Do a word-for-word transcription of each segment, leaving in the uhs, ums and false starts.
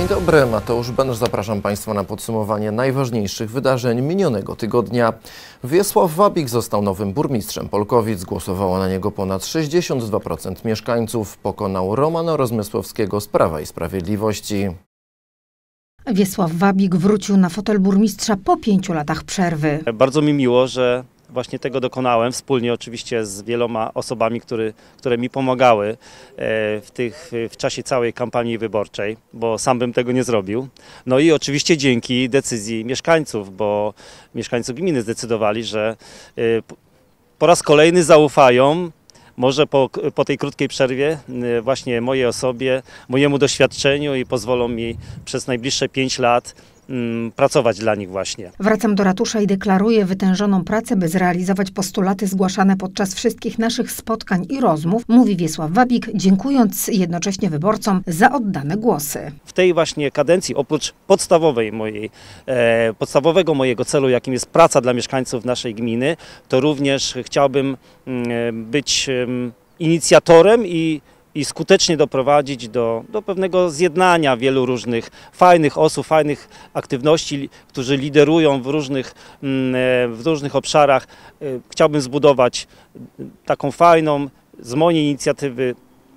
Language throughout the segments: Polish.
Dzień dobry, Mateusz Benesz. Zapraszam Państwa na podsumowanie najważniejszych wydarzeń minionego tygodnia. Wiesław Wabik został nowym burmistrzem Polkowic. Głosowało na niego ponad sześćdziesiąt dwa procent mieszkańców. Pokonał Romana Rozmysłowskiego z Prawa i Sprawiedliwości. Wiesław Wabik wrócił na fotel burmistrza po pięciu latach przerwy. Bardzo mi miło, że właśnie tego dokonałem, wspólnie oczywiście z wieloma osobami, które, które mi pomagały w, tych, w czasie całej kampanii wyborczej, bo sam bym tego nie zrobił. No i oczywiście dzięki decyzji mieszkańców, bo mieszkańcy gminy zdecydowali, że po raz kolejny zaufają, może po, po tej krótkiej przerwie, właśnie mojej osobie, mojemu doświadczeniu i pozwolą mi przez najbliższe pięć lat pracować dla nich właśnie. Wracam do ratusza i deklaruję wytężoną pracę, by zrealizować postulaty zgłaszane podczas wszystkich naszych spotkań i rozmów, mówi Wiesław Wabik, dziękując jednocześnie wyborcom za oddane głosy. W tej właśnie kadencji, oprócz podstawowej mojej, e, podstawowego mojego celu, jakim jest praca dla mieszkańców naszej gminy, to również chciałbym e, być e, inicjatorem i i skutecznie doprowadzić do, do pewnego zjednania wielu różnych fajnych osób, fajnych aktywności, którzy liderują w różnych, w różnych obszarach. Chciałbym zbudować taką fajną, z mojej inicjatywy,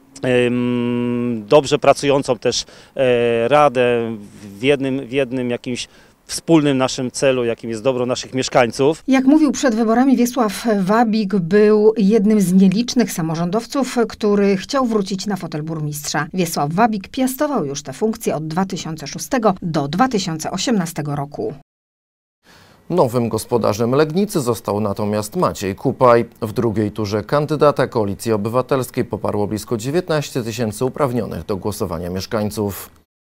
dobrze pracującą też radę w jednym, w jednym jakimś wspólnym naszym celu, jakim jest dobro naszych mieszkańców. Jak mówił przed wyborami, Wiesław Wabik był jednym z nielicznych samorządowców, który chciał wrócić na fotel burmistrza. Wiesław Wabik piastował już tę funkcję od dwa tysiące szóstego do dwa tysiące osiemnastego roku. Nowym gospodarzem Legnicy został natomiast Maciej Kupaj. W drugiej turze kandydata Koalicji Obywatelskiej poparło blisko dziewiętnaście tysięcy uprawnionych do głosowania mieszkańców.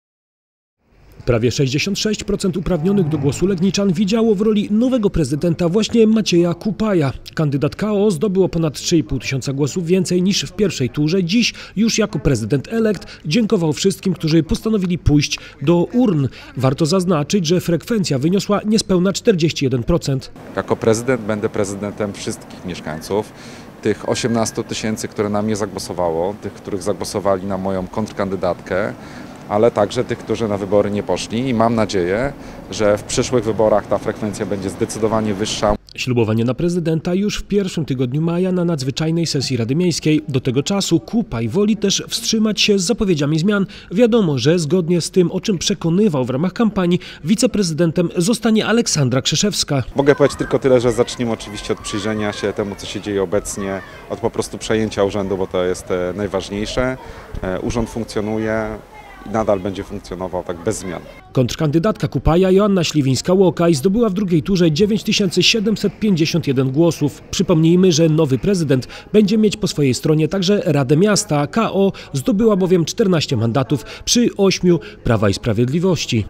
Prawie sześćdziesiąt sześć procent uprawnionych do głosu Legniczan widziało w roli nowego prezydenta właśnie Macieja Kupaja. Kandydat K O zdobyło ponad trzy i pół tysiąca głosów więcej niż w pierwszej turze. Dziś już jako prezydent elekt dziękował wszystkim, którzy postanowili pójść do urn. Warto zaznaczyć, że frekwencja wyniosła niespełna czterdzieści jeden procent. Jako prezydent będę prezydentem wszystkich mieszkańców. Tych osiemnastu tysięcy, które na mnie zagłosowało, tych, których zagłosowali na moją kontrkandydatkę, ale także tych, którzy na wybory nie poszli i mam nadzieję, że w przyszłych wyborach ta frekwencja będzie zdecydowanie wyższa. Ślubowanie na prezydenta już w pierwszym tygodniu maja na nadzwyczajnej sesji Rady Miejskiej. Do tego czasu Kupaj woli też wstrzymać się z zapowiedziami zmian. Wiadomo, że zgodnie z tym, o czym przekonywał w ramach kampanii, wiceprezydentem zostanie Aleksandra Krzeszewska. Mogę powiedzieć tylko tyle, że zaczniemy oczywiście od przyjrzenia się temu, co się dzieje obecnie, od po prostu przejęcia urzędu, bo to jest najważniejsze. Urząd funkcjonuje i nadal będzie funkcjonował tak bez zmian. Kontrkandydatka Kupaja Joanna Śliwińska-Łokaj zdobyła w drugiej turze dziewięć tysięcy siedemset pięćdziesiąt jeden głosów. Przypomnijmy, że nowy prezydent będzie mieć po swojej stronie także Radę Miasta. K O zdobyła bowiem czternaście mandatów przy ośmiu Prawa i Sprawiedliwości.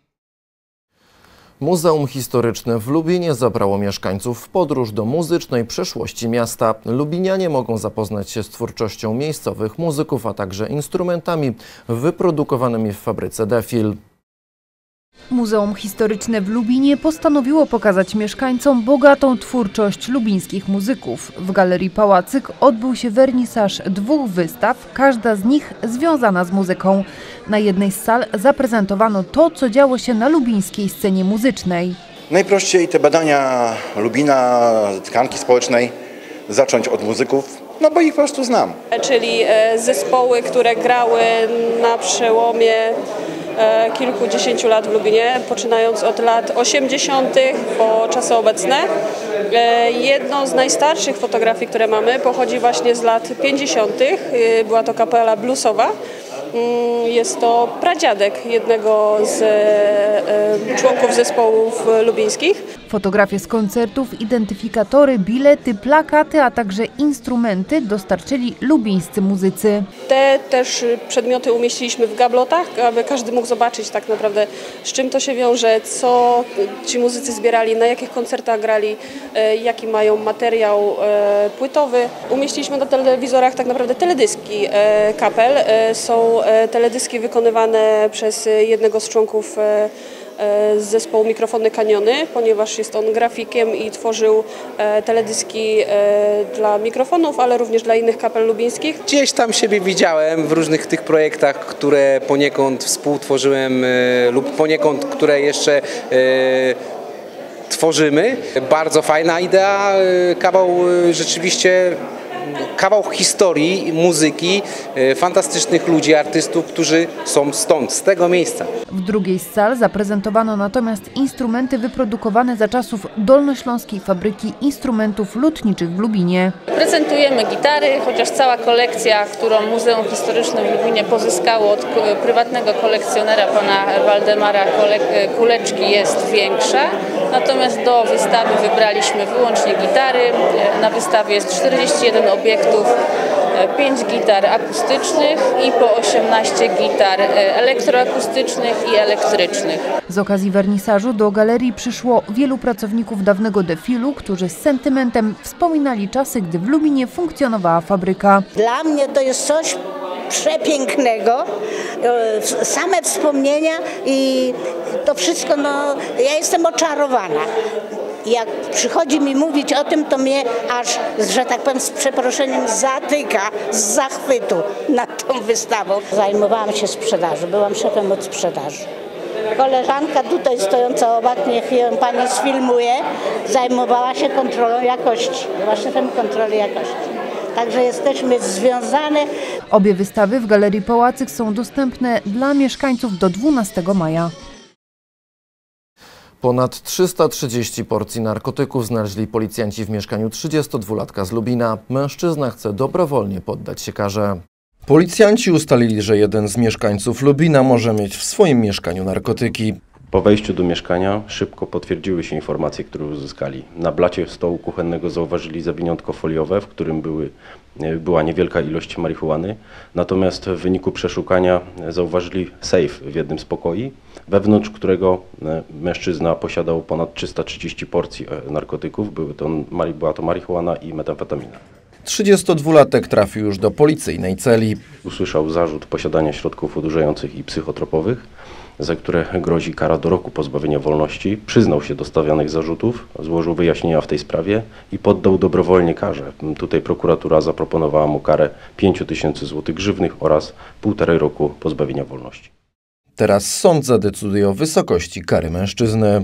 Muzeum Historyczne w Lubinie zabrało mieszkańców w podróż do muzycznej przeszłości miasta. Lubinianie mogą zapoznać się z twórczością miejscowych muzyków, a także instrumentami wyprodukowanymi w fabryce Defil. Muzeum Historyczne w Lubinie postanowiło pokazać mieszkańcom bogatą twórczość lubińskich muzyków. W Galerii Pałacyk odbył się wernisaż dwóch wystaw, każda z nich związana z muzyką. Na jednej z sal zaprezentowano to, co działo się na lubińskiej scenie muzycznej. Najprościej te badania Lubina, tkanki społecznej zacząć od muzyków, no bo ich po prostu znam. Czyli zespoły, które grały na przełomie kilkudziesięciu lat w Lubinie, poczynając od lat osiemdziesiątych po czasy obecne. Jedną z najstarszych fotografii, które mamy, pochodzi właśnie z lat pięćdziesiątych. Była to kapela bluesowa. Jest to pradziadek jednego z członków zespołów lubińskich. Fotografie z koncertów, identyfikatory, bilety, plakaty, a także instrumenty dostarczyli lubińscy muzycy. Te też przedmioty umieściliśmy w gablotach, aby każdy mógł zobaczyć tak naprawdę, z czym to się wiąże, co ci muzycy zbierali, na jakich koncertach grali, jaki mają materiał płytowy. Umieściliśmy na telewizorach tak naprawdę teledyski kapel. Są teledyski wykonywane przez jednego z członków z zespołu Mikrofony Kaniony, ponieważ jest on grafikiem i tworzył teledyski dla mikrofonów, ale również dla innych kapel lubińskich. Gdzieś tam siebie widziałem w różnych tych projektach, które poniekąd współtworzyłem lub poniekąd, które jeszcze tworzymy. Bardzo fajna idea, kawał rzeczywiście, kawał historii, muzyki, fantastycznych ludzi, artystów, którzy są stąd, z tego miejsca. W drugiej z sal zaprezentowano natomiast instrumenty wyprodukowane za czasów Dolnośląskiej Fabryki Instrumentów Lutniczych w Lubinie. Prezentujemy gitary, chociaż cała kolekcja, którą Muzeum Historyczne w Lubinie pozyskało od prywatnego kolekcjonera, pana Waldemara Kuleczki, jest większa. Natomiast do wystawy wybraliśmy wyłącznie gitary. Na wystawie jest czterdzieści jeden obiektów, pięć gitar akustycznych i po osiemnaście gitar elektroakustycznych i elektrycznych. Z okazji wernisażu do galerii przyszło wielu pracowników dawnego defilu, którzy z sentymentem wspominali czasy, gdy w Lubinie funkcjonowała fabryka. Dla mnie to jest coś przepięknego, same wspomnienia i to wszystko, no ja jestem oczarowana. Jak przychodzi mi mówić o tym, to mnie aż, że tak powiem, z przeproszeniem zatyka z zachwytu nad tą wystawą. Zajmowałam się sprzedażą, byłam szefem od sprzedaży. Koleżanka tutaj stojąca obok, niech ją pani sfilmuje, zajmowała się kontrolą jakości, była szefem kontroli jakości. Także jesteśmy związane. Obie wystawy w Galerii Pałacyk są dostępne dla mieszkańców do dwunastego maja. Ponad trzysta trzydzieści porcji narkotyków znaleźli policjanci w mieszkaniu trzydziestodwulatka z Lubina. Mężczyzna chce dobrowolnie poddać się karze. Policjanci ustalili, że jeden z mieszkańców Lubina może mieć w swoim mieszkaniu narkotyki. Po wejściu do mieszkania szybko potwierdziły się informacje, które uzyskali. Na blacie stołu kuchennego zauważyli zawiniątko foliowe, w którym były, była niewielka ilość marihuany. Natomiast w wyniku przeszukania zauważyli sejf w jednym z pokoi, wewnątrz którego mężczyzna posiadał ponad trzysta trzydzieści porcji narkotyków. Były to, była to marihuana i metamfetamina. trzydziestodwulatek trafił już do policyjnej celi. Usłyszał zarzut posiadania środków odurzających i psychotropowych, za które grozi kara do roku pozbawienia wolności. Przyznał się do stawianych zarzutów, złożył wyjaśnienia w tej sprawie i poddał dobrowolnie karze. Tutaj prokuratura zaproponowała mu karę pięć tysięcy złotych grzywnych oraz półtorej roku pozbawienia wolności. Teraz sąd zadecyduje o wysokości kary mężczyzny.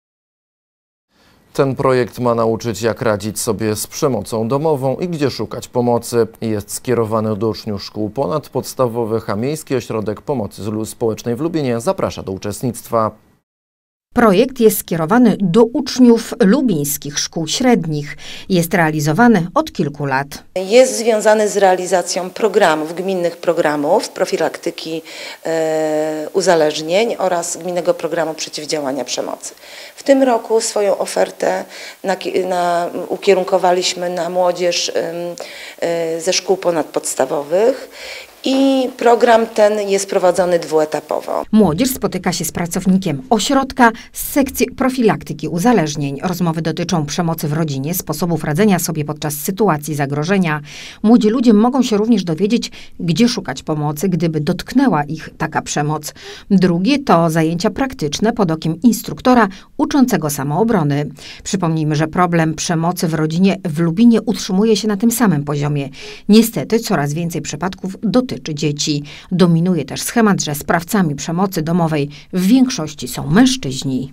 Ten projekt ma nauczyć, jak radzić sobie z przemocą domową i gdzie szukać pomocy. Jest skierowany do uczniów szkół ponadpodstawowych, a Miejski Ośrodek Pomocy Społecznej w Lubinie zaprasza do uczestnictwa. Projekt jest skierowany do uczniów lubińskich szkół średnich. Jest realizowany od kilku lat. Jest związany z realizacją programów, gminnych programów profilaktyki e, uzależnień oraz gminnego programu przeciwdziałania przemocy. W tym roku swoją ofertę na, na, ukierunkowaliśmy na młodzież e, ze szkół ponadpodstawowych. I program ten jest prowadzony dwuetapowo. Młodzież spotyka się z pracownikiem ośrodka z sekcji profilaktyki uzależnień. Rozmowy dotyczą przemocy w rodzinie, sposobów radzenia sobie podczas sytuacji zagrożenia. Młodzi ludzie mogą się również dowiedzieć, gdzie szukać pomocy, gdyby dotknęła ich taka przemoc. Drugie to zajęcia praktyczne pod okiem instruktora uczącego samoobrony. Przypomnijmy, że problem przemocy w rodzinie w Lubinie utrzymuje się na tym samym poziomie. Niestety coraz więcej przypadków dotyczy dzieci. Dominuje też schemat, że sprawcami przemocy domowej w większości są mężczyźni.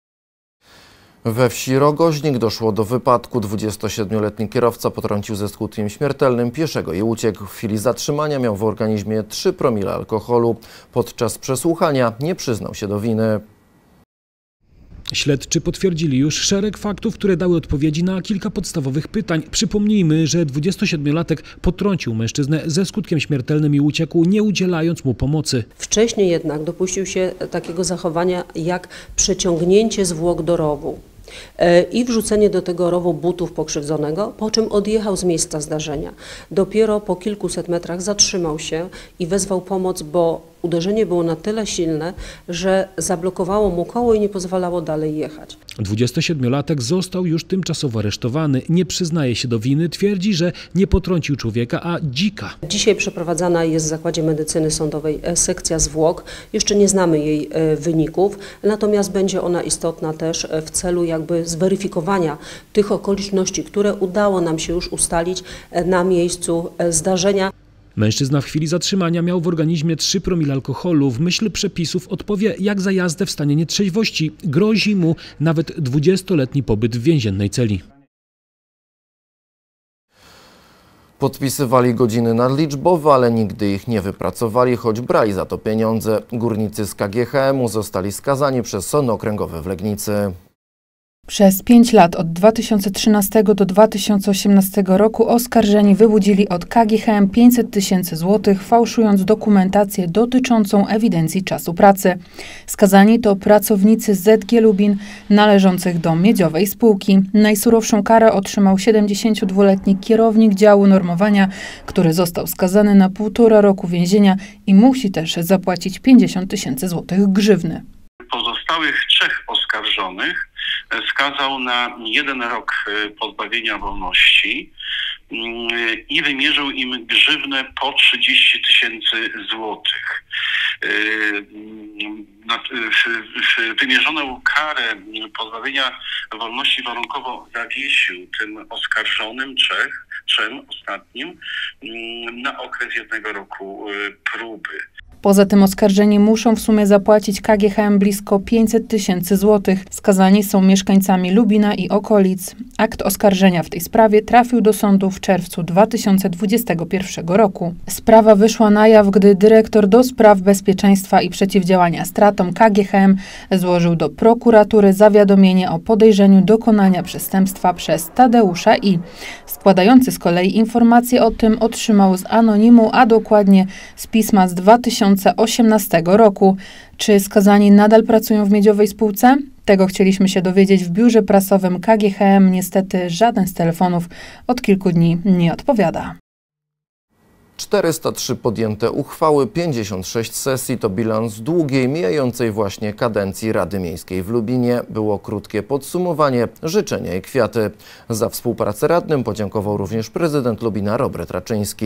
We wsi Rogoźnik doszło do wypadku. dwudziestosiedmioletni kierowca potrącił ze skutkiem śmiertelnym pieszego i uciekł. W chwili zatrzymania miał w organizmie trzy promile alkoholu. Podczas przesłuchania nie przyznał się do winy. Śledczy potwierdzili już szereg faktów, które dały odpowiedzi na kilka podstawowych pytań. Przypomnijmy, że dwudziestosiedmiolatek potrącił mężczyznę ze skutkiem śmiertelnym i uciekł, nie udzielając mu pomocy. Wcześniej jednak dopuścił się takiego zachowania jak przeciągnięcie zwłok do rowu i wrzucenie do tego rowu butów pokrzywdzonego, po czym odjechał z miejsca zdarzenia. Dopiero po kilkuset metrach zatrzymał się i wezwał pomoc, bo uderzenie było na tyle silne, że zablokowało mu koło i nie pozwalało dalej jechać. dwudziestosiedmiolatek został już tymczasowo aresztowany. Nie przyznaje się do winy, twierdzi, że nie potrącił człowieka, a dzika. Dzisiaj przeprowadzana jest w Zakładzie Medycyny Sądowej sekcja zwłok. Jeszcze nie znamy jej wyników, natomiast będzie ona istotna też w celu jakby zweryfikowania tych okoliczności, które udało nam się już ustalić na miejscu zdarzenia. Mężczyzna w chwili zatrzymania miał w organizmie trzy promile alkoholu. W myśl przepisów odpowie jak za jazdę w stanie nietrzeźwości. Grozi mu nawet dwudziestoletni pobyt w więziennej celi. Podpisywali godziny nadliczbowe, ale nigdy ich nie wypracowali, choć brali za to pieniądze. Górnicy z K G H M u zostali skazani przez Sąd Okręgowy w Legnicy. Przez pięć lat od dwa tysiące trzynastego do dwa tysiące osiemnastego roku oskarżeni wyłudzili od K G H M pięćset tysięcy złotych, fałszując dokumentację dotyczącą ewidencji czasu pracy. Skazani to pracownicy Z G Lubin należących do miedziowej spółki. Najsurowszą karę otrzymał siedemdziesięciodwuletni kierownik działu normowania, który został skazany na półtora roku więzienia i musi też zapłacić pięćdziesiąt tysięcy złotych grzywny. Pozostałych trzech oskarżonych skazał na jeden rok pozbawienia wolności i wymierzył im grzywnę po trzydzieści tysięcy złotych. Wymierzoną karę pozbawienia wolności warunkowo zawiesił tym oskarżonym trzech, trzem ostatnim na okres jednego roku próby. Poza tym oskarżeni muszą w sumie zapłacić K G H M blisko pięćset tysięcy złotych. Skazani są mieszkańcami Lubina i okolic. Akt oskarżenia w tej sprawie trafił do sądu w czerwcu dwa tysiące dwudziestego pierwszego roku. Sprawa wyszła na jaw, gdy dyrektor do spraw bezpieczeństwa i przeciwdziałania stratom K G H M złożył do prokuratury zawiadomienie o podejrzeniu dokonania przestępstwa przez Tadeusza I. Składający z kolei informacje o tym otrzymał z anonimu, a dokładnie z pisma z dwa tysiące osiemnastego roku. Czy skazani nadal pracują w miedziowej spółce? Tego chcieliśmy się dowiedzieć w biurze prasowym K G H M. Niestety żaden z telefonów od kilku dni nie odpowiada. czterysta trzy podjęte uchwały, pięćdziesiąt sześć sesji to bilans długiej, mijającej właśnie kadencji Rady Miejskiej w Lubinie. Było krótkie podsumowanie, życzenia i kwiaty. Za współpracę radnym podziękował również prezydent Lubina Robert Raczyński.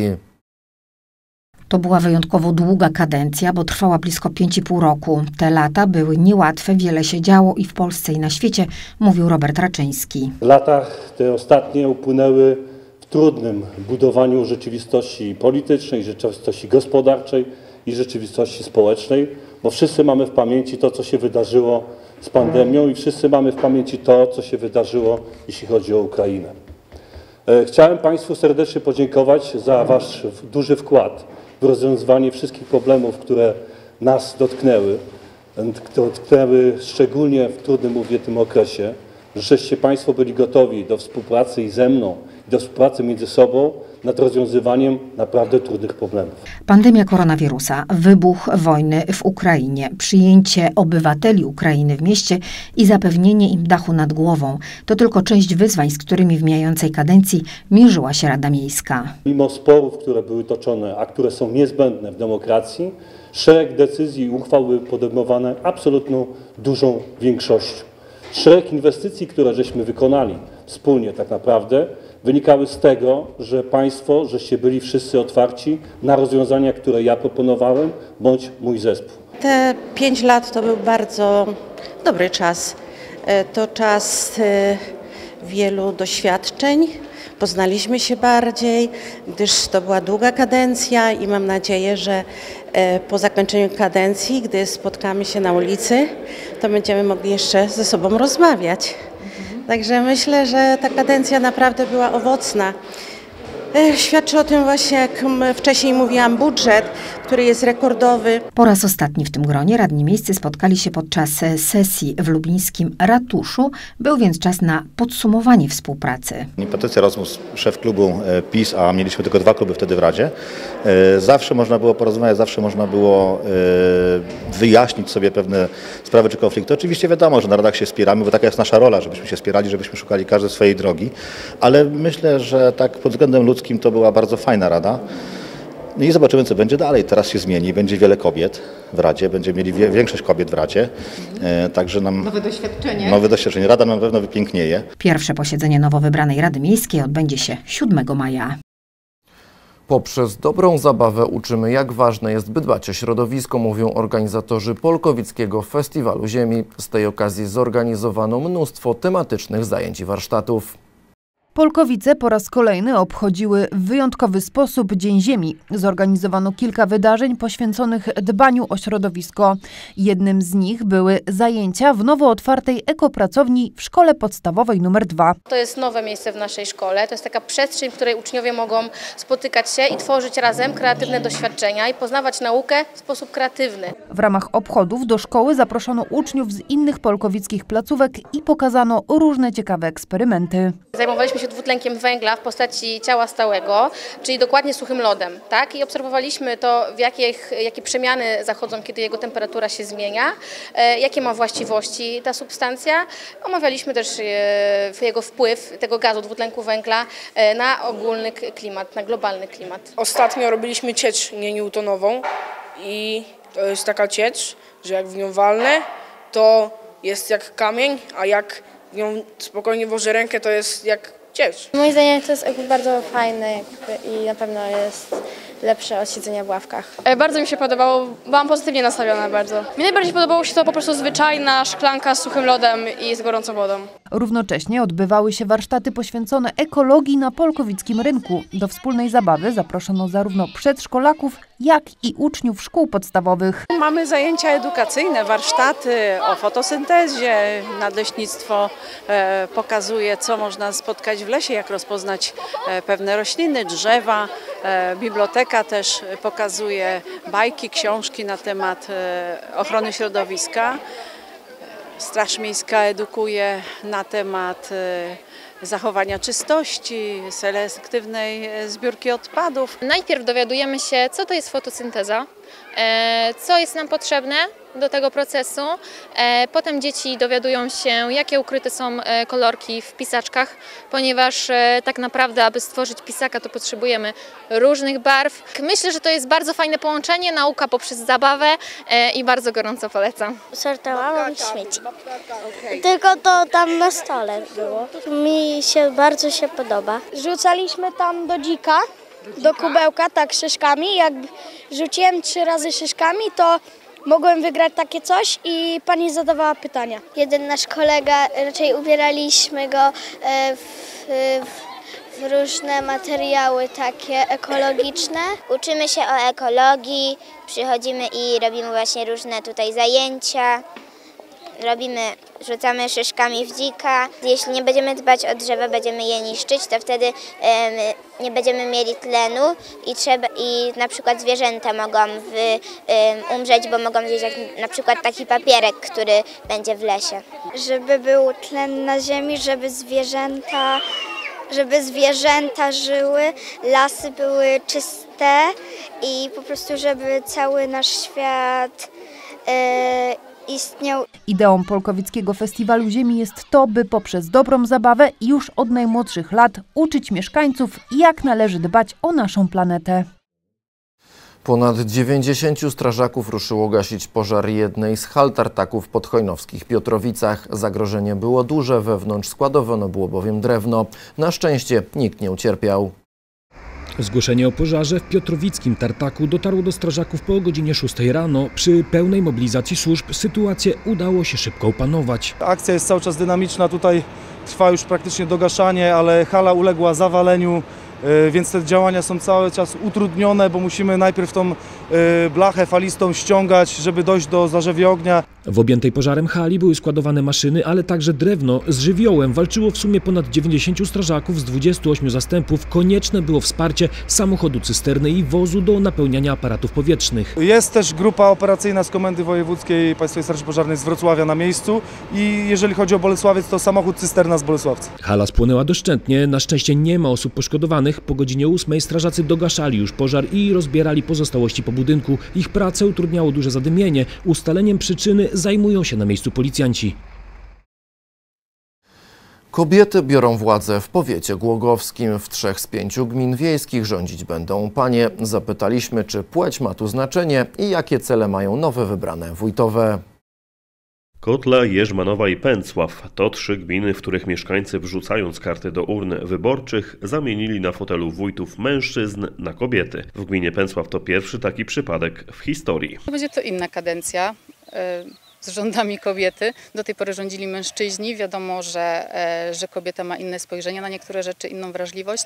To była wyjątkowo długa kadencja, bo trwała blisko pięć i pół roku. Te lata były niełatwe, wiele się działo i w Polsce, i na świecie, mówił Robert Raczyński. Lata te ostatnie upłynęły w trudnym budowaniu rzeczywistości politycznej, rzeczywistości gospodarczej i rzeczywistości społecznej, bo wszyscy mamy w pamięci to, co się wydarzyło z pandemią i wszyscy mamy w pamięci to, co się wydarzyło, jeśli chodzi o Ukrainę. Chciałem Państwu serdecznie podziękować za Wasz duży wkład w rozwiązywanie wszystkich problemów, które nas dotknęły, dotknęły szczególnie w trudnym, mówię, tym okresie, żeście Państwo byli gotowi do współpracy i ze mną, i do współpracy między sobą nad rozwiązywaniem naprawdę trudnych problemów. Pandemia koronawirusa, wybuch wojny w Ukrainie, przyjęcie obywateli Ukrainy w mieście i zapewnienie im dachu nad głową to tylko część wyzwań, z którymi w mijającej kadencji mierzyła się Rada Miejska. Mimo sporów, które były toczone, a które są niezbędne w demokracji, szereg decyzji i uchwał były podejmowane absolutną dużą większością. Szereg inwestycji, które żeśmy wykonali wspólnie tak naprawdę, wynikały z tego, że Państwo, żeście byli wszyscy otwarci na rozwiązania, które ja proponowałem, bądź mój zespół. Te pięć lat to był bardzo dobry czas. To czas wielu doświadczeń. Poznaliśmy się bardziej, gdyż to była długa kadencja i mam nadzieję, że po zakończeniu kadencji, gdy spotkamy się na ulicy, to będziemy mogli jeszcze ze sobą rozmawiać. Także myślę, że ta kadencja naprawdę była owocna. Świadczy o tym właśnie, jak wcześniej mówiłam, budżet, który jest rekordowy. Po raz ostatni w tym gronie radni miejscy spotkali się podczas sesji w lubińskim ratuszu. Był więc czas na podsumowanie współpracy. Patrycja Rozmus, szef klubu PiS, a mieliśmy tylko dwa kluby wtedy w Radzie. Zawsze można było porozmawiać, zawsze można było wyjaśnić sobie pewne sprawy czy konflikty. Oczywiście wiadomo, że na radach się spieramy, bo taka jest nasza rola, żebyśmy się spierali, żebyśmy szukali każdy swojej drogi. Ale myślę, że tak pod względem ludzkim to była bardzo fajna rada. No i zobaczymy, co będzie dalej. Teraz się zmieni, będzie wiele kobiet w Radzie, będziemy mieli wie, większość kobiet w Radzie. E, także nam Nowe doświadczenie. Nowe doświadczenie. Rada na pewno wypięknieje. Pierwsze posiedzenie nowo wybranej Rady Miejskiej odbędzie się siódmego maja. Poprzez dobrą zabawę uczymy, jak ważne jest, by dbać o środowisko, mówią organizatorzy Polkowickiego Festiwalu Ziemi. Z tej okazji zorganizowano mnóstwo tematycznych zajęć i warsztatów. Polkowice po raz kolejny obchodziły w wyjątkowy sposób Dzień Ziemi. Zorganizowano kilka wydarzeń poświęconych dbaniu o środowisko. Jednym z nich były zajęcia w nowo otwartej ekopracowni w szkole podstawowej numer dwa. To jest nowe miejsce w naszej szkole. To jest taka przestrzeń, w której uczniowie mogą spotykać się i tworzyć razem kreatywne doświadczenia i poznawać naukę w sposób kreatywny. W ramach obchodów do szkoły zaproszono uczniów z innych polkowickich placówek i pokazano różne ciekawe eksperymenty. Zajmowaliśmy się dwutlenkiem węgla w postaci ciała stałego, czyli dokładnie suchym lodem, tak? I obserwowaliśmy to, w jakich, jakie przemiany zachodzą, kiedy jego temperatura się zmienia, e, jakie ma właściwości ta substancja. Omawialiśmy też e, jego wpływ tego gazu dwutlenku węgla e, na ogólny klimat, na globalny klimat. Ostatnio robiliśmy ciecz nienewtonową i to jest taka ciecz, że jak w nią walnę, to jest jak kamień, a jak w nią spokojnie włożę rękę, to jest jak ciecz. Moim zdaniem to jest bardzo fajne jakby i na pewno jest lepsze od siedzenia w ławkach. Bardzo mi się podobało, byłam pozytywnie nastawiona bardzo. Mi najbardziej podobało się to po prostu zwyczajna szklanka z suchym lodem i z gorącą wodą. Równocześnie odbywały się warsztaty poświęcone ekologii na polkowickim rynku. Do wspólnej zabawy zaproszono zarówno przedszkolaków, jak i uczniów szkół podstawowych. Mamy zajęcia edukacyjne, warsztaty o fotosyntezie. Nadleśnictwo e, pokazuje, co można spotkać w lesie, jak rozpoznać e, pewne rośliny, drzewa. E, biblioteka też pokazuje bajki, książki na temat e, ochrony środowiska. Straż Miejska edukuje na temat zachowania czystości, selektywnej zbiórki odpadów. Najpierw dowiadujemy się, co to jest fotosynteza, co jest nam potrzebne do tego procesu. Potem dzieci dowiadują się, jakie ukryte są kolorki w pisaczkach, ponieważ tak naprawdę, aby stworzyć pisaka, to potrzebujemy różnych barw. Myślę, że to jest bardzo fajne połączenie, nauka poprzez zabawę i bardzo gorąco polecam. Sortowałam śmieci, tylko to tam na stole było. Mi się bardzo się podoba. Rzucaliśmy tam do dzika, do kubełka, tak szyszkami. Jak rzuciłem trzy razy szyszkami, to mogłem wygrać takie coś i pani zadawała pytania. Jeden nasz kolega, raczej ubieraliśmy go w, w, w różne materiały takie ekologiczne. Uczymy się o ekologii, przychodzimy i robimy właśnie różne tutaj zajęcia. Robimy, rzucamy szyszkami w dzika. Jeśli nie będziemy dbać o drzewa, będziemy je niszczyć, to wtedy um, nie będziemy mieli tlenu i, trzeba, i na przykład zwierzęta mogą w, um, umrzeć, bo mogą zjeść jak, na przykład taki papierek, który będzie w lesie. Żeby był tlen na ziemi, żeby zwierzęta, żeby zwierzęta żyły, lasy były czyste i po prostu, żeby cały nasz świat e, istniał. Ideą Polkowickiego Festiwalu Ziemi jest to, by poprzez dobrą zabawę już od najmłodszych lat uczyć mieszkańców, jak należy dbać o naszą planetę. Ponad dziewięćdziesięciu strażaków ruszyło gasić pożar jednej z hal tartaków w podchojnowskich Piotrowicach. Zagrożenie było duże, wewnątrz składowano było bowiem drewno. Na szczęście nikt nie ucierpiał. Zgłoszenie o pożarze w piotrowickim tartaku dotarło do strażaków po godzinie szóstej rano. Przy pełnej mobilizacji służb sytuację udało się szybko opanować. Akcja jest cały czas dynamiczna, tutaj trwa już praktycznie dogaszanie, ale hala uległa zawaleniu, więc te działania są cały czas utrudnione, bo musimy najpierw tą blachę falistą ściągać, żeby dojść do zarzewie ognia. W objętej pożarem hali były składowane maszyny, ale także drewno. Z żywiołem walczyło w sumie ponad dziewięćdziesięciu strażaków z dwudziestu ośmiu zastępów. Konieczne było wsparcie samochodu cysterny i wozu do napełniania aparatów powietrznych. Jest też grupa operacyjna z Komendy Wojewódzkiej Państwowej Straży Pożarnej z Wrocławia na miejscu i jeżeli chodzi o Bolesławiec, to samochód cysterna z Bolesławca. Hala spłonęła doszczętnie, na szczęście nie ma osób poszkodowanych. Po godzinie ósmej strażacy dogaszali już pożar i rozbierali pozostałości po budynku. Ich pracę utrudniało duże zadymienie. Ustaleniem przyczyny zajmują się na miejscu policjanci. Kobiety biorą władzę w powiecie głogowskim. W trzech z pięciu gmin wiejskich rządzić będą panie. Zapytaliśmy, czy płeć ma tu znaczenie i jakie cele mają nowe wybrane wójtowe. Kotla, Jerzmanowa i Pęcław to trzy gminy, w których mieszkańcy, wrzucając karty do urn wyborczych, zamienili na fotelu wójtów mężczyzn na kobiety. W gminie Pęcław to pierwszy taki przypadek w historii. Będzie to inna kadencja z rządami kobiety. Do tej pory rządzili mężczyźni. Wiadomo, że, że kobieta ma inne spojrzenie na niektóre rzeczy, inną wrażliwość,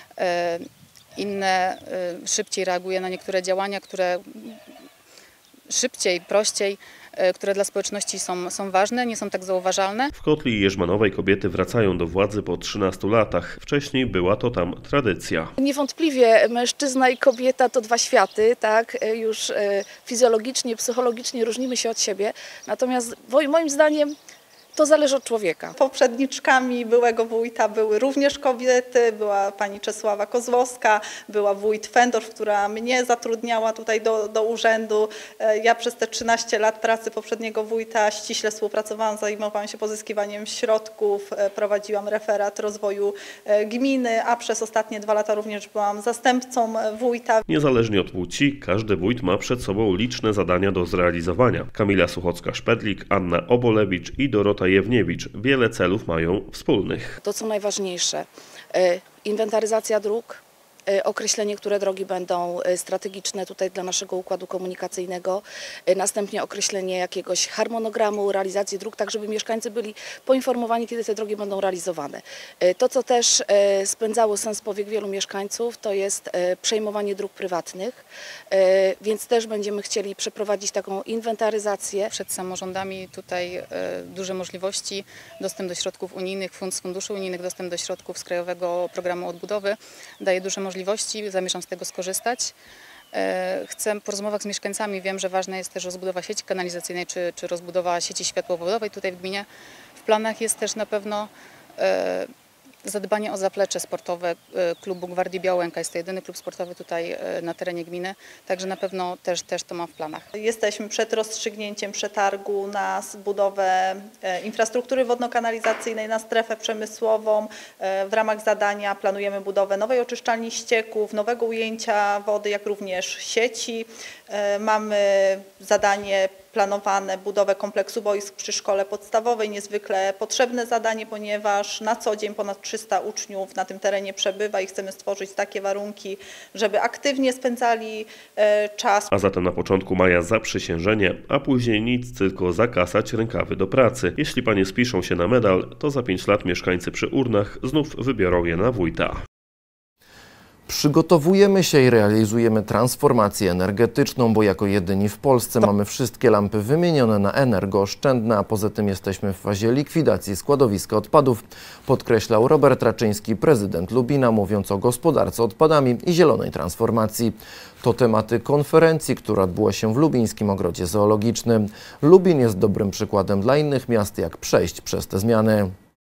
inne, szybciej reaguje na niektóre działania, które szybciej, prościej, które dla społeczności są, są ważne, nie są tak zauważalne. W Kotli Jerzmanowej kobiety wracają do władzy po trzynastu latach. Wcześniej była to tam tradycja. Niewątpliwie mężczyzna i kobieta to dwa światy, tak? Już fizjologicznie, psychologicznie różnimy się od siebie. Natomiast moim zdaniem to zależy od człowieka. Poprzedniczkami byłego wójta były również kobiety, była pani Czesława Kozłowska, była wójt Fendorf, która mnie zatrudniała tutaj do, do urzędu. Ja przez te trzynaście lat pracy poprzedniego wójta ściśle współpracowałam, zajmowałam się pozyskiwaniem środków, prowadziłam referat rozwoju gminy, a przez ostatnie dwa lata również byłam zastępcą wójta. Niezależnie od płci, każdy wójt ma przed sobą liczne zadania do zrealizowania. Kamila Suchocka-Szpedlik, Anna Obolewicz i Dorota Jewniewicz wiele celów mają wspólnych. To, co najważniejsze, inwentaryzacja dróg, określenie, które drogi będą strategiczne tutaj dla naszego układu komunikacyjnego, następnie określenie jakiegoś harmonogramu realizacji dróg, tak żeby mieszkańcy byli poinformowani, kiedy te drogi będą realizowane. To, co też spędzało sens powiek wielu mieszkańców, to jest przejmowanie dróg prywatnych, więc też będziemy chcieli przeprowadzić taką inwentaryzację. Przed samorządami tutaj duże możliwości, dostęp do środków unijnych, z funduszy unijnych, dostęp do środków z Krajowego Programu Odbudowy daje duże możliwości. możliwości, zamierzam z tego skorzystać. Chcę porozmawiać z mieszkańcami, wiem, że ważna jest też rozbudowa sieci kanalizacyjnej czy, czy rozbudowa sieci światłowodowej tutaj w gminie. W planach jest też na pewno zadbanie o zaplecze sportowe klubu Gwardii Białęka. Jest to jedyny klub sportowy tutaj na terenie gminy, także na pewno też, też to mam w planach. Jesteśmy przed rozstrzygnięciem przetargu na budowę infrastruktury wodno-kanalizacyjnej, na strefę przemysłową. W ramach zadania planujemy budowę nowej oczyszczalni ścieków, nowego ujęcia wody, jak również sieci. Mamy zadanie planowane budowę kompleksu boisk przy szkole podstawowej, niezwykle potrzebne zadanie, ponieważ na co dzień ponad trzysta uczniów na tym terenie przebywa i chcemy stworzyć takie warunki, żeby aktywnie spędzali czas. A zatem na początku maja zaprzysiężenie, a później nic, tylko zakasać rękawy do pracy. Jeśli panie spiszą się na medal, to za pięć lat mieszkańcy przy urnach znów wybiorą je na wójta. Przygotowujemy się i realizujemy transformację energetyczną, bo jako jedyni w Polsce mamy wszystkie lampy wymienione na energooszczędne, a poza tym jesteśmy w fazie likwidacji składowiska odpadów, podkreślał Robert Raczyński, prezydent Lubina, mówiąc o gospodarce odpadami i zielonej transformacji. To tematy konferencji, która odbyła się w lubińskim ogrodzie zoologicznym. Lubin jest dobrym przykładem dla innych miast, jak przejść przez te zmiany.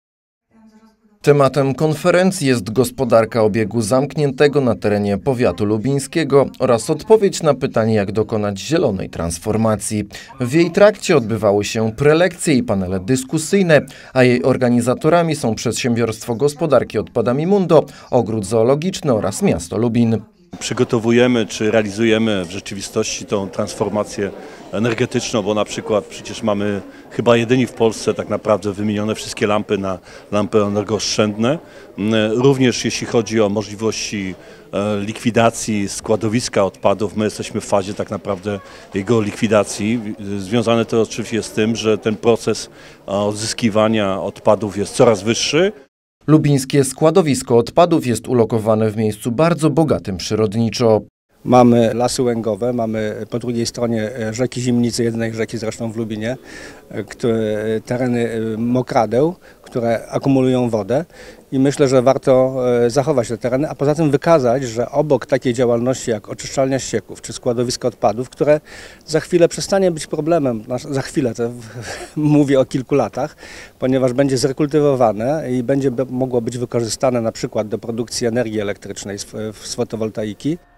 Tematem konferencji jest gospodarka obiegu zamkniętego na terenie powiatu lubińskiego oraz odpowiedź na pytanie, jak dokonać zielonej transformacji. W jej trakcie odbywały się prelekcje i panele dyskusyjne, a jej organizatorami są Przedsiębiorstwo Gospodarki Odpadami Mundo, Ogród Zoologiczny oraz miasto Lubin. Przygotowujemy czy realizujemy w rzeczywistości tą transformację energetyczną, bo na przykład przecież mamy chyba jedyni w Polsce tak naprawdę wymienione wszystkie lampy na lampy energooszczędne. Również jeśli chodzi o możliwości likwidacji składowiska odpadów, my jesteśmy w fazie tak naprawdę jego likwidacji. Związane to oczywiście z tym, że ten proces odzyskiwania odpadów jest coraz wyższy. Lubińskie składowisko odpadów jest ulokowane w miejscu bardzo bogatym przyrodniczo. Mamy lasy łęgowe, mamy po drugiej stronie rzeki Zimnicy, jednej rzeki zresztą w Lubinie, które, tereny mokradeł, które akumulują wodę i myślę, że warto zachować te tereny, a poza tym wykazać, że obok takiej działalności jak oczyszczalnia ścieków czy składowisko odpadów, które za chwilę przestanie być problemem, za chwilę, to mówię o kilku latach, ponieważ będzie zrekultywowane i będzie mogło być wykorzystane na przykład do produkcji energii elektrycznej z fotowoltaiki.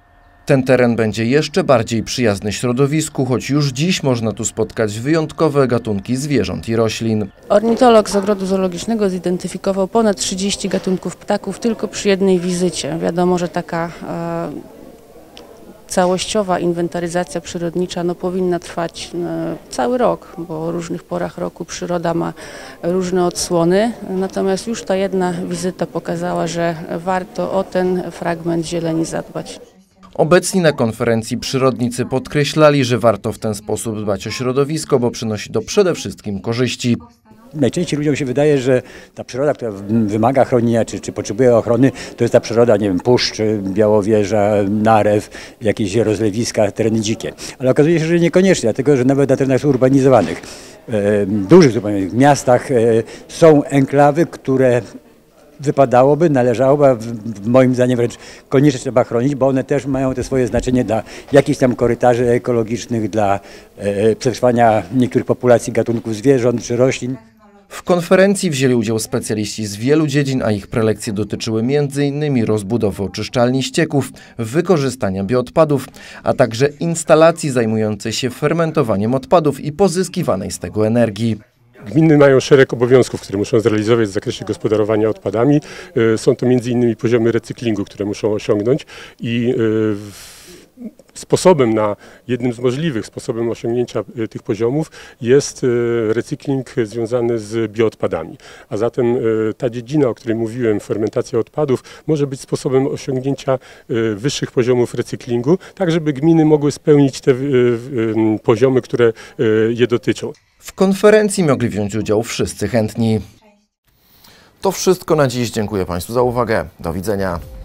Ten teren będzie jeszcze bardziej przyjazny środowisku, choć już dziś można tu spotkać wyjątkowe gatunki zwierząt i roślin. Ornitolog z Ogrodu Zoologicznego zidentyfikował ponad trzydzieści gatunków ptaków tylko przy jednej wizycie. Wiadomo, że taka e, całościowa inwentaryzacja przyrodnicza no, powinna trwać e, cały rok, bo o różnych porach roku przyroda ma różne odsłony. Natomiast już ta jedna wizyta pokazała, że warto o ten fragment zieleni zadbać. Obecni na konferencji przyrodnicy podkreślali, że warto w ten sposób dbać o środowisko, bo przynosi to przede wszystkim korzyści. Najczęściej ludziom się wydaje, że ta przyroda, która wymaga chronienia, czy, czy potrzebuje ochrony, to jest ta przyroda, nie wiem, puszcz, Białowieża, Narew, jakieś rozlewiska, tereny dzikie. Ale okazuje się, że niekoniecznie, dlatego że nawet na terenach urbanizowanych, e, dużych zupełnie miastach e, są enklawy, które wypadałoby, należałoby, w moim zdaniem wręcz koniecznie trzeba chronić, bo one też mają te swoje znaczenie dla jakichś tam korytarzy ekologicznych, dla e, przetrwania niektórych populacji gatunków zwierząt czy roślin. W konferencji wzięli udział specjaliści z wielu dziedzin, a ich prelekcje dotyczyły między innymi rozbudowy oczyszczalni ścieków, wykorzystania bioodpadów, a także instalacji zajmującej się fermentowaniem odpadów i pozyskiwanej z tego energii. Gminy mają szereg obowiązków, które muszą zrealizować w zakresie gospodarowania odpadami. Są to między innymi poziomy recyklingu, które muszą osiągnąć i sposobem na, jednym z możliwych sposobem osiągnięcia tych poziomów jest recykling związany z bioodpadami. A zatem ta dziedzina, o której mówiłem, fermentacja odpadów, może być sposobem osiągnięcia wyższych poziomów recyklingu, tak żeby gminy mogły spełnić te poziomy, które je dotyczą. W konferencji mogli wziąć udział wszyscy chętni. To wszystko na dziś. Dziękuję Państwu za uwagę. Do widzenia.